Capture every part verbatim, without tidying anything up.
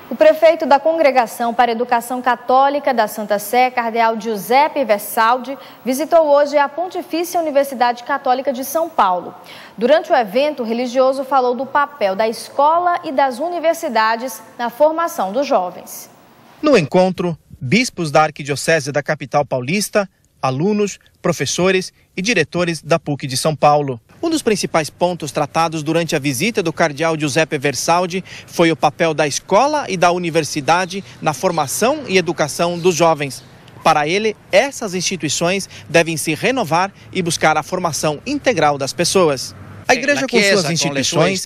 O prefeito da Congregação para a Educação Católica da Santa Sé, cardeal Giuseppe Versaldi, visitou hoje a Pontifícia Universidade Católica de São Paulo. Durante o evento, o religioso falou do papel da escola e das universidades na formação dos jovens. No encontro, bispos da Arquidiocese da capital paulista, alunos, professores e diretores da P U C de São Paulo. Um dos principais pontos tratados durante a visita do cardeal Giuseppe Versaldi foi o papel da escola e da universidade na formação e educação dos jovens. Para ele, essas instituições devem se renovar e buscar a formação integral das pessoas. A igreja com suas instituições,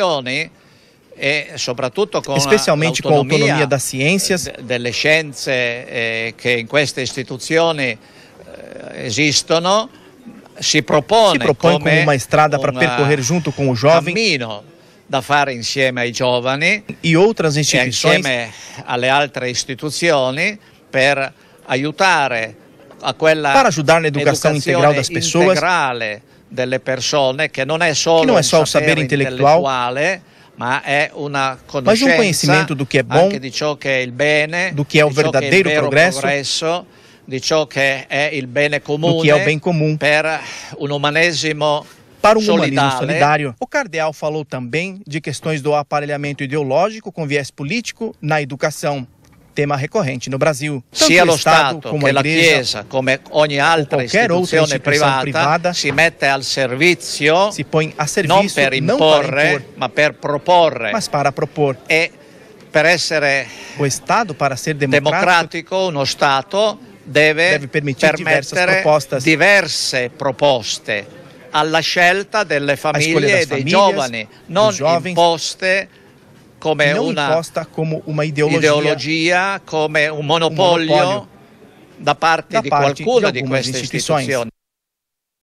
e soprattutto con especialmente com a autonomia das ciências, delle scienze eh, che in queste istituzioni eh, esistono, si propone, se propõe come como uma estrada para percorrer junto com o jovem, cammino da fare insieme ai giovani e outras e instituições, insieme alle altre istituzioni per aiutare a quella para ajudar na educação integral das pessoas, integrale delle persone, che non è solo, que não é só um o saber intelectual, ma è una mas um conhecimento do que é bom, anche di ciò che è il bene, do que é o di ciò che è il verdadeiro vero progresso, progresso, di ciò che è il bene comune, do que é o bem comum, per un umanesimo para um humanismo solidale. solidário. O cardeal falou também de questões do aparelhamento ideológico com viés político na educação, tema recorrente no Brasil. Tanto Sia o lo Estado Stato como che a la Igreja, Chiesa, come ogni altra qualquer outra istituzione instituição privata, privada, si mette al servizio, se põe a non serviço, per não para imporre, impor, ma per proporre. mas para propor. E per essere O Estado, para ser democrático, democratico, uno Stato deve, deve permitir diversas permettere propostas, diverse proposte alla scelta delle famiglie das e dei famílias, giovani, non dos jovens, imposte come não una imposta como uma ideologia, ideologia, come un monopolio, um monopólio da parte da di parte qualcuno de di algumas queste instituições. istituzioni.